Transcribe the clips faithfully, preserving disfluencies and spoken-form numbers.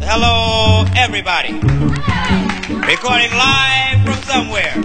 Hello, everybody. Recording live from somewhere.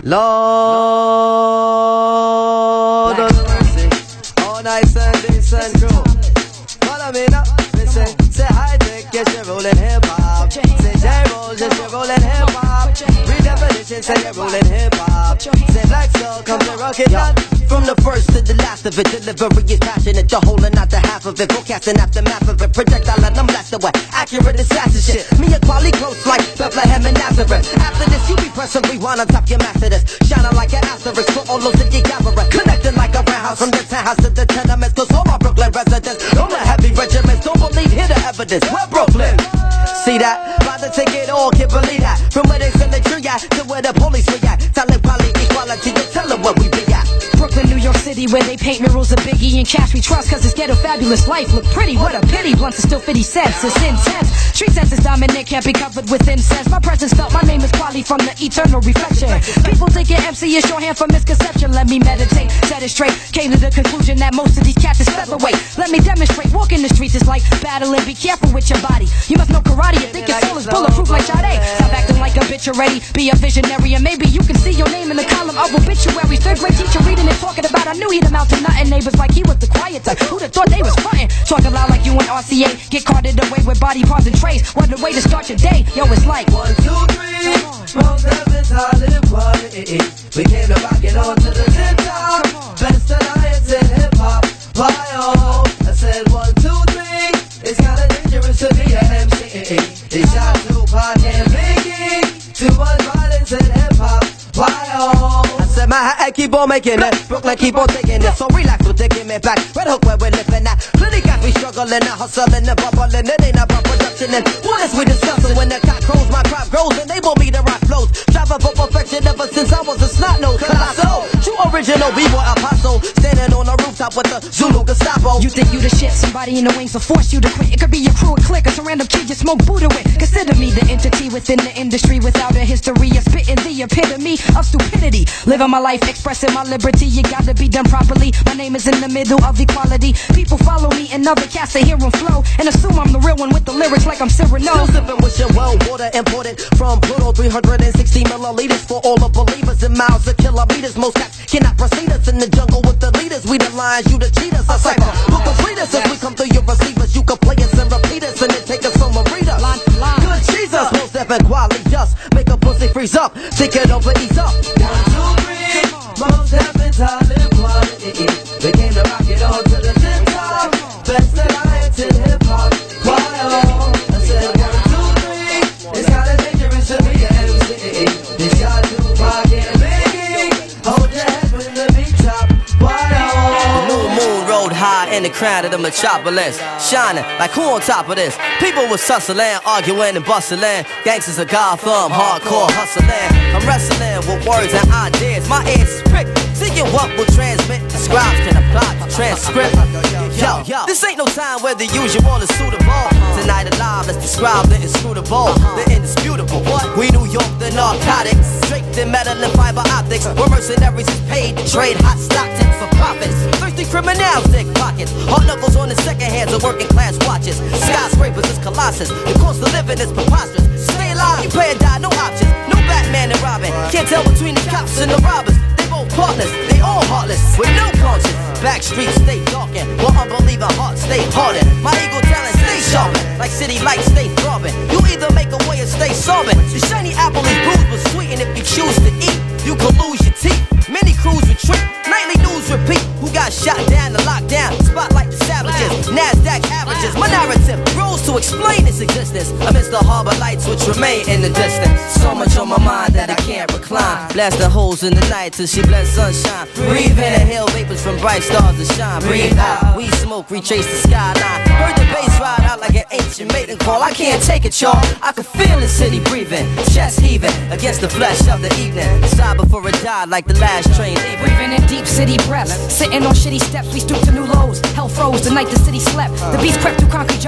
Lord of mercy. All night Sunday, sun crew. Follow me now. Listen, say hi, take yes, you're rolling hip hop. Say J-roll, just you're rolling hip hop. Redefinition, say you're rolling hip hop. Say like so, come to rock it up. From the first to the last of it, delivery is passionate. The whole and not the half of it. Forecasting aftermath of it. Projectile and I'm blast away. Accurate assassin shit. Me and quality close like Bethlehem and Nazareth. After this, you be pressing rewind on top your master this. Shining like an asterisk for all those that you gathering. Connecting like a roundhouse from the townhouse to the tenements. Cause all my Brooklyn residents, all the heavy regiments, don't believe, hear the evidence. We're Brooklyn. See that? About to take it all, can't believe that. From where they send the tree at to where the police react. Talent, poly, equality, you tell them where we be at. Brooklyn, New York City, where they paint murals of Biggie and Cash we trust, cause it's ghetto fabulous life. Look pretty, what a pity, blunts are still fifty cents, it's intense. Street sense is dominant, can't be covered with incense. My presence felt, my name is Quali from the eternal reflection. People think your M C is shorthand for misconception. Let me meditate, set it straight, came to the conclusion that most of these cats is featherweight. Let me demonstrate, walking the streets is like battling, be careful with your body. You must know karate, you think your soul is bulletproof like Sade. Stop acting like a bitch already, be a visionary, and maybe you can see your name in the column of obituaries. Third grade teacher reading and talking about, I knew he'd amount to nothing. Neighbors like he was the quiet type, who'd have thought they was frontin'? Talking loud like you and R C A, get carted away with body parts and trays. What a way to start your day, yo, it's like one, two, three, from heaven to Hollywood. We came to rock it on to the tip top. Best alliance in hip hop. Why oh? I said one, two, three. It's kinda dangerous to be an M C. They shot Tupac and Biggie. Too much violence in hip hop. Why oh? I said Manhattan keep on making it. Brooklyn keep on taking it. So relax, we'll take it back. Red Hook where we're living at. Plenty got me struggling and hustling and bubbling. It ain't about production and what is we discussing? When the cock crows, my crop grows, and they won't be the rock flows. Striving for perfection ever since I was a snot nose. Colossal, true original B-boy apostle. Standing on the rooftop with the Zulu Gestapo. You think you the shit, somebody in the wings will force you to quit. It could be your crew, a clique, or some random kid you smoke Buddha with. Consider me the entity within the industry without a history of spitting the epitome of stupidity. Living my life, expressing my liberty, you gotta be done properly. My name is in the middle of equality. People follow me and other cats, they hear them flow and assume I'm the real one with the lyrics like I'm Cyrano. Still sipping with your well water imported from Pluto, three hundred sixty milliliters for all the believers in miles of kilometers. Most cats cannot proceed us in the jungle with the leaders. We the lions, you the cheaters. A cipher who complete us as we come through your receivers. You can play us and repeat us and then take us on the reader. Good Jesus, most deaf and quality just make a pussy freeze up. Think it over, ease up. One, two, three, most deaf and talent quality. They came to rock it on to the tip top. Best alliance in hip hop. Why oh? I said one, two, three. It's kinda dangerous to be an M C. They shot Tupac and Biggie. Hold your head when the beat drop. Why oh? The new moon rode high in the crown of the metropolis, shining like who on top of this? People was hustling, arguing and bustling. Gangsters of Gotham, hardcore hustling. I'm wrestling with words and ideas. My ears is pricked, seeking what will transmit. The scribes can apply the transcript. Yo, yo, this ain't no time where the usual is suitable. Tonight alive, let's describe the inscrutable, the indisputable. We New York, the narcotics, draped in metal and fiber optics. Where mercenaries is paid to trade hot stock tips for profits. Thirsty criminals dig pockets. Hard knuckles on the second hands of working class watches. Skyscrapers is colossus. The cost of living is preposterous. Stay alive, you pay or die, no options. No Batman and Robin. Can't tell between the cops and the robbers. They both partners, they all heartless with no conscience. Back streets stay darkened, while unbeliever hearts stay hardened. My ego talent stay sharpened, like city lights stay throbbing. You either make a way or stay solvent. The shiny apple is bruised but sweet, and if you choose to eat, you can lose your teeth. Many crews retreat, nightly news repeat. Who got shot down to lockdown? Spotlight the savages, NASDAQ averages. My narrative grows to explain its existence amidst the harbor lights which remain in the distance. So much on my mind that I can't recline. Blasting holes in the night till she bless sunshine. Breathe in, inhale vapors from bright stars to shine. Breathe out, we smoke, retrace the skyline. Heard the bass ride out like an ancient maiden call. I can't take it, y'all. I can feel the city breathing, chest heaving against the flesh of the evening. Sigh before it died like the last train leaving. breathing in deep city breaths. Sitting on shitty steps, we stoop to new lows. Hell froze the night the city slept. The beast crept through concrete jungles, communicating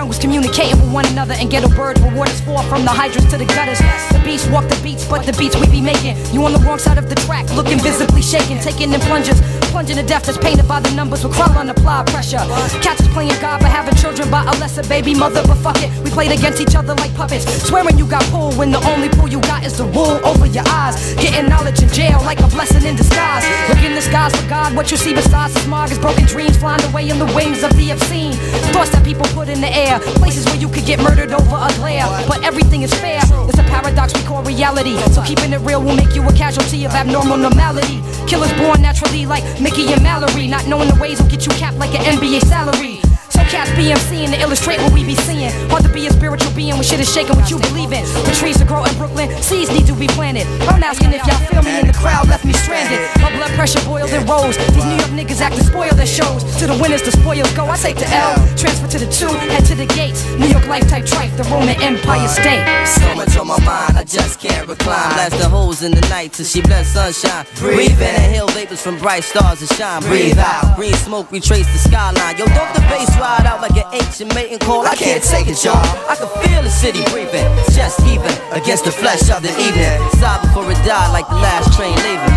communicating with one another, and ghetto birds where waters fall from the hydrants to the gutters. The beats walk the beats, but the beats we be making. You on the wrong side of the track, looking visibly shaken, taking in plunges, plunging to death that's painted by the numbers with crowd on applied pressure. Catch us playing God but having children by a lesser baby mother, but fuck it, we played against each other like puppets, swearing you got pulled when the only pull you got is the wool over your eyes. Getting knowledge in jail like a blessing in disguise. Look in the skies for God, what you see besides the smog is broken dreams flying away in the wings of the obscene. Thoughts that people put in the air, places where you could get murdered over a glare. But everything is fair, it's a paradox we call reality. So keeping it real will make you a casualty of abnormal normality. Killers born naturally like Mickey and Mallory, not knowing the ways will get you capped like an N B A salary. So cats be MCing to illustrate what we be seeing. Hard to be a spiritual being when shit is shaking what you believe in. For trees to grow in Brooklyn, seeds need to be planted. I'm asking if y'all feel me, and the crowd left me stranded. My blood pressure boiled and rose. These New York niggas act to spoil their shows. To the winners, the spoils go. I take the L, transfer to the two, head to the gates. New York life type trife, the Roman Empire State. So much on my mind, I just can't recline. Blast the holes in the night till she bless sunshine. Breathe in, inhale vapors from bright stars that shine. Breathe out, green smoke retrace the skyline. Yo, don't the bass ride out like an ancient mating call? I can't take it, y'all. I can feel the city breathing, chest heaving against the flesh of the evening. Sigh before it died like the last train leaving.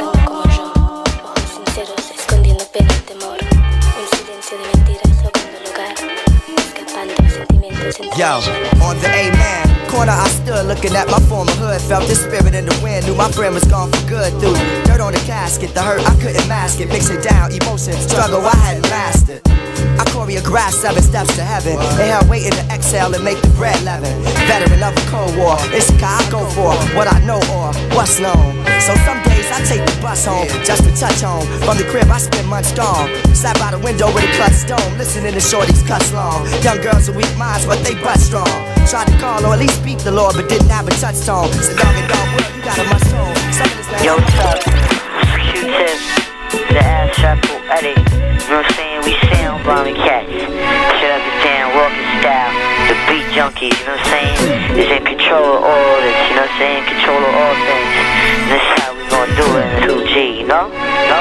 Yo, on the A-man corner I stood looking at my former hood. Felt the spirit in the wind, knew my friend was gone for good. Through dirt on the casket, the hurt I couldn't mask it. Mix it down, emotion, struggle I hadn't mastered. I choreographed seven steps to heaven. Inhale, waiting to exhale and make the bread leaven. Veteran of a Cold War, it's the guy I go for, what I know or what's known. So some days I take the bus home, just to touch home. From the crib I spend months gone. Sat by the window with a clutch stone, listening to shorties cuss long. Young girls with weak minds, but they butt strong. Tried to call or at least speak the Lord, but didn't have a touch tone. So dog and dog, well, you got a must home. Some of this Yo, what's up? Q-Tip, the ass shuffle, Eddie. You know what I'm saying? We sound bomb and cats. Shut up the damn walking style. The beat junkies, you know what I'm saying? Is in control of all this, you know what I'm saying? Control of all things. And this is how we gonna do it in two G, you know? No?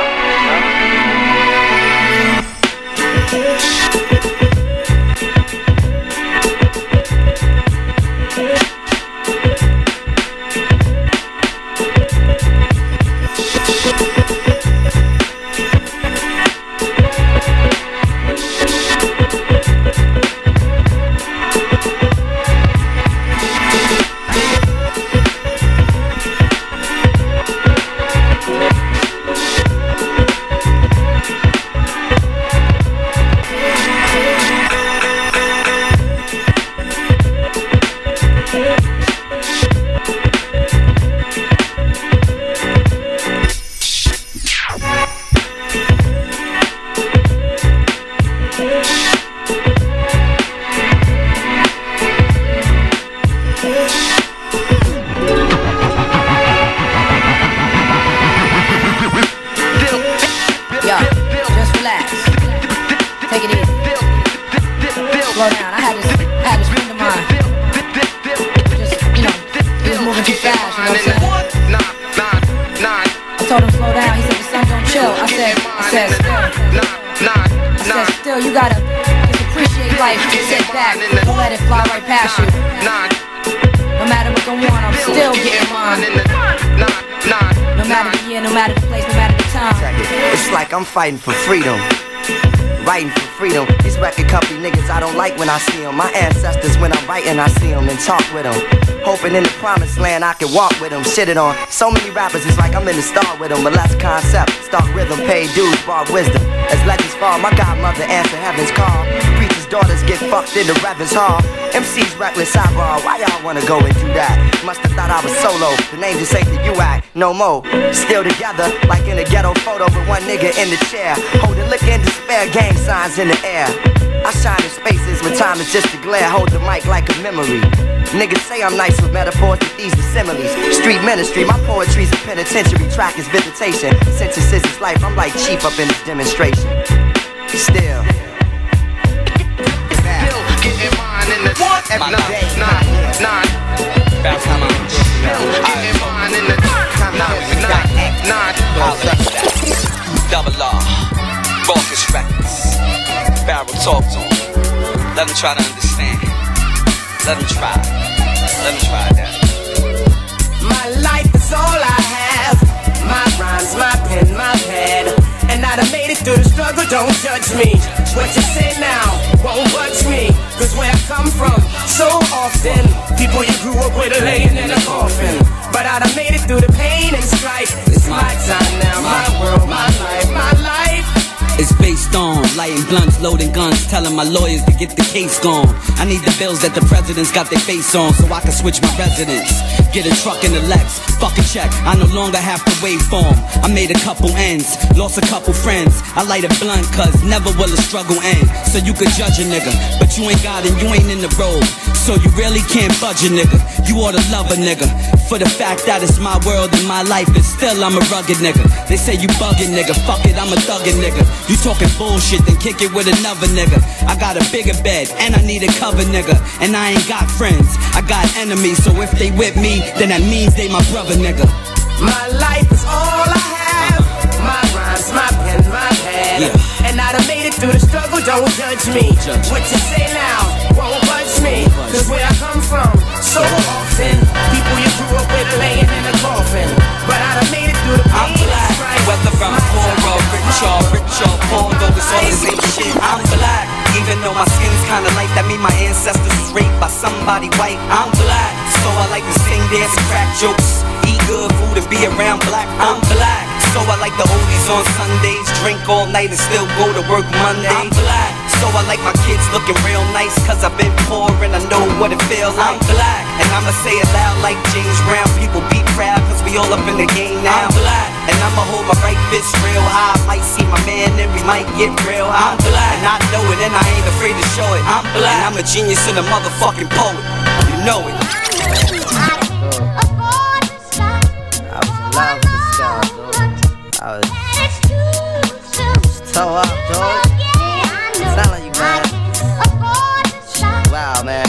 Slow down, I had this, I had this friend of mine. Just, you know, he was moving too fast, you know what I'm saying? I told him slow down, he said the sun don't chill. I said, I said, still. I said, still, you gotta just appreciate life, sit back, don't let it fly right past you. No matter what's going on, I'm still getting mine. No matter the year, no matter the place, no matter the time. It's like I'm fighting for freedom, writing for freedom. These record company niggas I don't like when I see them. My ancestors when I'm writing I see them and talk with them. Hoping in the promised land I can walk with them. Shitted on so many rappers, it's like I'm in the star with them. But less concept, start rhythm, pay dues, bar wisdom. As legends fall, my godmother answer heaven's call. Preachers' daughters get fucked in the Reverend's hall. M C's reckless eyeball, why y'all wanna go and do that? Must've thought I was solo, the name just ain't the U act, no more. Still together, like in a ghetto photo with one nigga in the chair. Holding liquor in despair, gang signs in the air. I shine in spaces when time is just a glare. Hold the mic like a memory. Niggas say I'm nice with metaphors, but these are similes. Street ministry, my poetry's a penitentiary. Track is visitation, synthesis is life. I'm like chief up in this demonstration. Still getting mine in the every day, nine, nine. That's how I'm getting mine in the nine, nine, nine. Double R, Focus Records, Barrel Talk to 'em. Let them try to understand. Let him try. Let him try that. My life is all I have. My rhymes, my pen, my pad. And I done made it through the struggle, don't judge me. What you say now won't budge me. Cause where I come from, so often people you grew up with are laying in a coffin. But I done made it through the pain and strife. It's my time now, my world, my life, my life. It's based on lighting blunts, loading guns, telling my lawyers to get the case gone. I need the bills that the presidents got their face on so I can switch my residence. Get a truck in the Lex, fuck a check, I no longer have to wait for 'em. I made a couple ends, lost a couple friends. I light a blunt cause never will a struggle end. So you could judge a nigga, but you ain't got it, you ain't in the road. So you really can't budge a nigga, you oughta love a nigga. For the fact that it's my world and my life, and still I'm a rugged nigga. They say you bugging nigga, fuck it, I'm a thuggin' nigga. You talking bullshit, then kick it with another nigga. I got a bigger bed, and I need a cover nigga. And I ain't got friends, I got enemies. So if they with me, then that means they my brother nigga. My life is all I have. My rhymes, my pen, my pad. Yeah. And I done made it through the struggle, don't judge me. Judge. What you say now won't budge me. Cause where I come from, so often people you grew up with are laying in a coffin. But I done made it through the pain. I'm black, whether I'm poor or rich or rich or poor, though it's all the same shit. I'm black, even though my skin's kinda light, that mean my ancestors was raped by somebody white. I'm black, so I like to sing, dance, and crack jokes, eat good food and be around black. I'm black, so I like the oldies on Sundays, drink all night and still go to work Monday. I'm black, so I like my kids looking real nice, cause I've been poor and I know what it feels like. I'm black, and I'ma say it loud like James Brown, people be proud cause we all up in the game now. I'm black, and I'ma hold my right fist real high, might see my man and we might get real high. I'm black, and I know it and I ain't afraid to show it. I'm black, and I'm a genius and a motherfucking poet, you know it. I was so up, dog. Sound like you, man. Wow, man.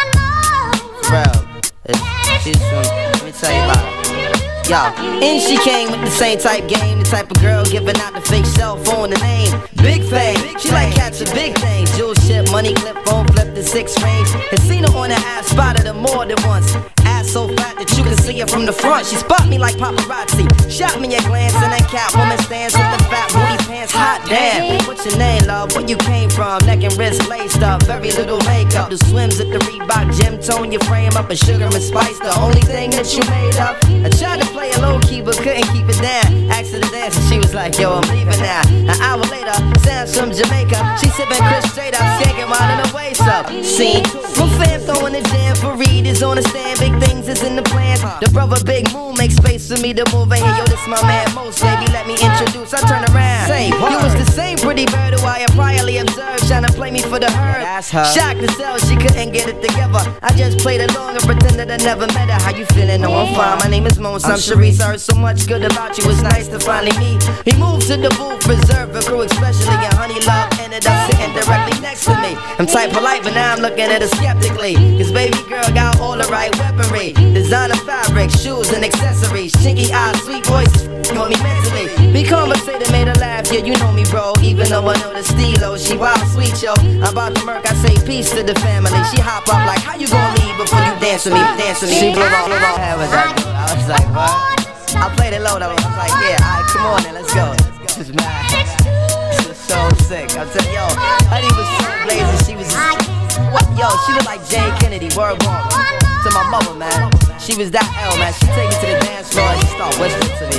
Bro, it's, she's from, let me tell you about it. Yo, and she came with the same type game, the type of girl giving out the fake cell phone, the name Big Fame. She like catching big things, jewel ship, money clip, phone flip, the six range. And seen her on the ass, spotted her more than once. So fat that you can see her from the front. She spot me like paparazzi, shot me a glance, and that Catwoman stands with the fat booty pants. Hot damn, what's your name, love? Where you came from? Neck and wrist laced up, very little makeup. The swims at the Reebok gym, tone your frame up, and sugar and spice, the only thing that you made up. I tried to play it low key, but couldn't keep it down. Asked her to dance, and she was like, yo, I'm leaving now. An hour later, sounds from Jamaica. She sipping Chris straight up, skanking while in the waist up. Scene, from fam throwing the jam for Reed is on the stand, big things is in the plans. The brother Big Moon makes space for me to move in here. Yo, this my man Most, baby, let me introduce. I turn around. Say, you was the same pretty bird who I had priorly observed, trying to play me for the herd. Shocked to sell, she couldn't get it together. I just played along and pretended I never met her. How you feeling? No, I'm fine. My name is Mons. I'm Sharice. I heard so much good about you. It's nice to finally meet. He moved to the booth, preserve a crew, especially and Honey Love ended up sitting directly next to me. I'm type polite, but now I'm looking at her skeptically. Cause baby girl got all the right weaponry. Designer fabric, shoes and accessories, chinky eyes, sweet voice, got me mentally. Be conversated, made her laugh, yeah, you know me, bro. Even though I know the stilo, she wild sweet, yo. I'm about to murk, I say peace to the family. She hop up like, how you gonna leave before you dance with me, dance with me? She blew my, blew my hair with that dude. I was like, what? I played it low though. I was like, yeah, alright, come on then, let's go. This is mad. This is so sick. I'm telling yo, Honey was so blazing, she was what? Yo, she looked like Jay Kennedy, word bomb. To my mother, man. She was that L, man. She take me to the dance floor and she start whispering to me.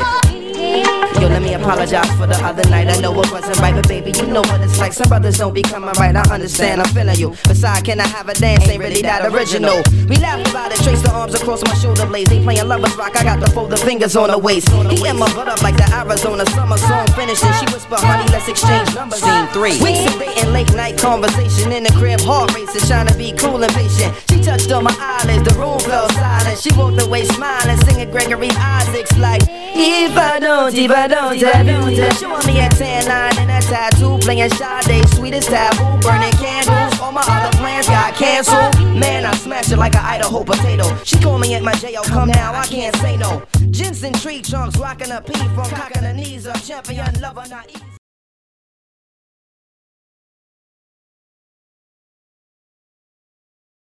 Yo, let me apologize for the other night. I know it wasn't right, but baby, you know what it's like. Some brothers don't be coming right. I understand, I'm feeling you. Besides, can I have a dance? Ain't really that original. We laughed about it, trace the arms across my shoulder blades. They playing lovers rock, I got to fold the fingers on the waist. He in my butt up like the Arizona summer song finishing. She whisper, honey, let's exchange numbers. Scene three. Weeks of dating, late night conversation in the crib, heart racing, trying to be cool and patient. She touched on my eyelids, the room fell silent. She walked away smiling, singing Gregory Isaacs like, if I don't, if I don't, I don't. Showing me a tan line and a tattoo, playing Sade, sweet as taboo, burning candles. All my other plans got canceled. Man, I smashed it like an Idaho potato. She called me at my J O, come now, I can't say no. Jensen tree trunks, rocking a P from cocking her knees up, champion lover, not easy.